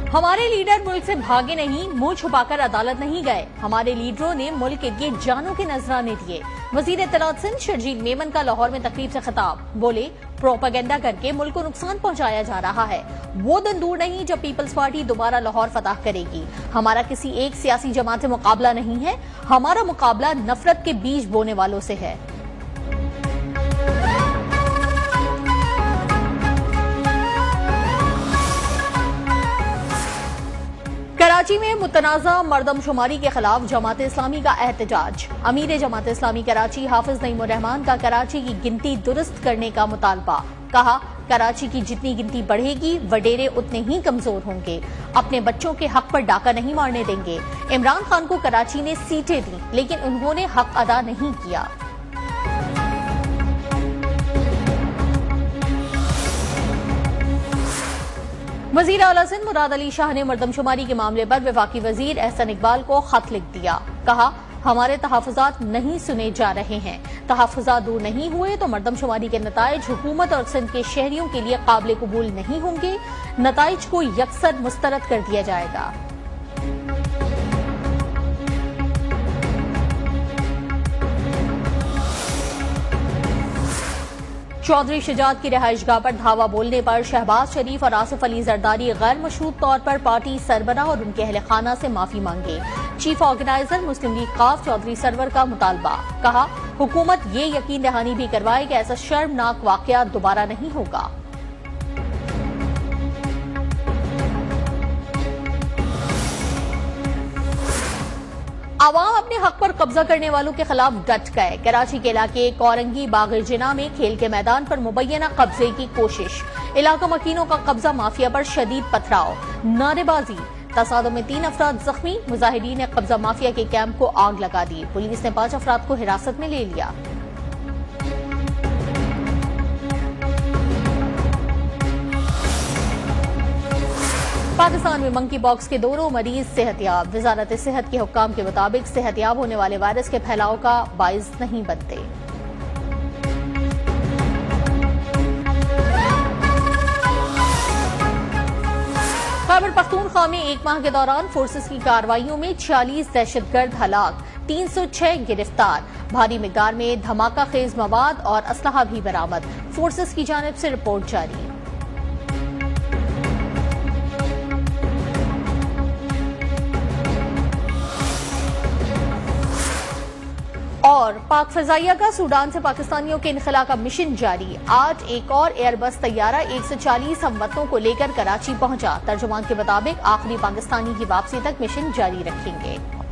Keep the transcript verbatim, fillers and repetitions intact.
हमारे लीडर मुल्क से भागे नहीं, मुंह छुपाकर अदालत नहीं गए। हमारे लीडरों ने मुल्क के लिए जानों के नजराने दिए। वजीर इत्तलात सिंध शरजील मेमन का लाहौर में तकरीब से खिताब, बोले प्रोपेगेंडा करके मुल्क को नुकसान पहुंचाया जा रहा है। वो दिन दूर नहीं जब पीपल्स पार्टी दोबारा लाहौर फतह करेगी। हमारा किसी एक सियासी जमात से मुकाबला नहीं है, हमारा मुकाबला नफरत के बीज बोने वालों से है। कराची में मुतनाज़ा मरदमशुमारी के खिलाफ जमात इस्लामी का एहतजाज। अमीर जमात इस्लामी कराची हाफिज नईमुर रहमान का कराची की गिनती दुरुस्त करने का मुतालबा। कहा, कराची की जितनी गिनती बढ़ेगी वडेरे उतने ही कमजोर होंगे। अपने बच्चों के हक पर डाका नहीं मारने देंगे। इमरान खान को कराची ने सीटें दी, लेकिन उन्होंने हक अदा नहीं किया। वजीर आला सिंध मुराद अली शाह ने मरदमशुमारी के मामले पर वफाकी वजीर एहसन इकबाल को खत लिख दिया। कहा, हमारे तहफ़्फ़ुज़ात नहीं सुने जा रहे हैं। तहफ़्फ़ुज़ात दूर नहीं हुए तो मरदमशुमारी के नताइज हुकूमत और सिंध के शहरियों के लिए काबिल कबूल नहीं होंगे। नताइज को यकसर मुस्तरद कर दिया जाएगा। चौधरी शजात की रिहाइशगाह पर धावा बोलने पर शहबाज शरीफ और आसिफ अली जरदारी गैर मशरूत तौर पर पार्टी सरबराह और उनके अहले खाना से माफी मांगे। चीफ ऑर्गेनाइजर मुस्लिम लीग काफ चौधरी सरवर का मुतालबा। कहा, हुकूमत ये यकीन दहानी भी करवाए कि ऐसा शर्मनाक वाकया दोबारा नहीं होगा। आवाम अपने हक पर कब्जा करने वालों के खिलाफ डट गए। कराची के इलाके कौरंगी बाग़ जिना में खेल के मैदान पर मुबैना कब्जे की कोशिश। इलाका मकीनों का कब्जा माफिया पर शदीद पथराव, नारेबाजी। तसादुम में तीन अफराद जख्मी। मुजाहिदीन ने कब्जा माफिया के कैंप को आग लगा दी। पुलिस ने पांच अफराद को हिरासत में ले लिया। पाकिस्तान में मंकी पॉक्स के दोनों मरीज सेहतयाब। वजारत सेहत के हुक्काम के मुताबिक सेहतयाब होने वाले वायरस के फैलाव का बाइस नहीं बनते। खैबर पख्तूनख्वा में एक माह के दौरान फोर्सेस की कार्रवाइयों में छियालीस दहशतगर्द हलाक, तीन सौ छह गिरफ्तार। भारी मिकदार में धमाका खेज मवाद और असलहा भी बरामद। फोर्सेस की जानिब से रिपोर्ट जारी। और पाक फजाइया का सूडान से पाकिस्तानियों के इनखला का मिशन जारी। आज एक और एयरबस तैयारा एक सौ चालीस हमवतनों को लेकर कराची पहुंचा। तर्जुमान के मुताबिक आखिरी पाकिस्तानी की वापसी तक मिशन जारी रखेंगे।